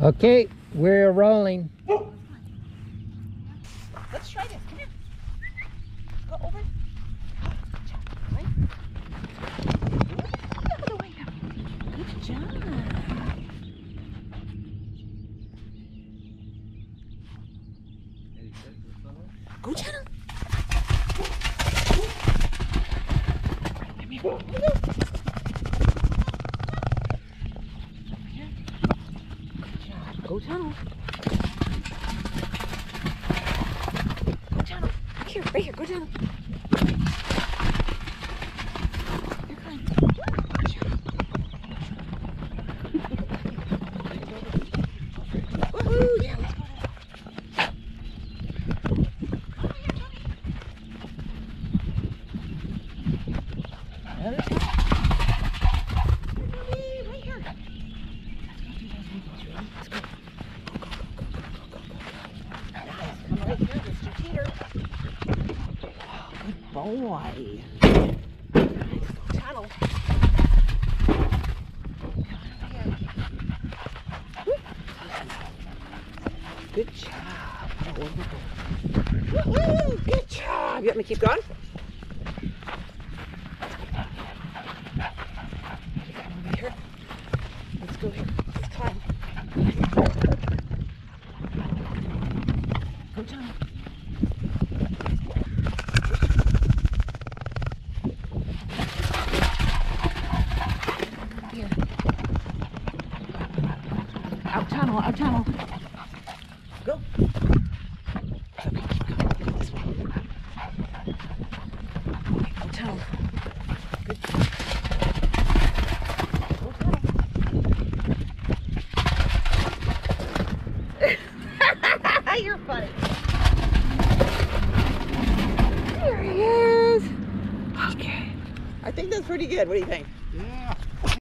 Okay, we're rolling. Let's try this. Come here. Go over. Good job. Right? Out of the way now. Good job. Go, Jenna. Come here. Over here. Good job. Go, tunnel. Go, tunnel. Here, right here. Go, tunnel. You're fine. Good job. Woohoo! Yeah, let's go. Boy. Nice. Go tunnel. Good job. Woo-hoo! Good job. You want me to keep going? Come over here. Let's go here. Let's climb. Go tunnel. Here. Out tunnel, out tunnel. Go. Okay, keep going. Go this way. Okay, go tunnel. Good job. Go tunnel. You're funny. There he is. Okay. I think that's pretty good. What do you think? Yeah.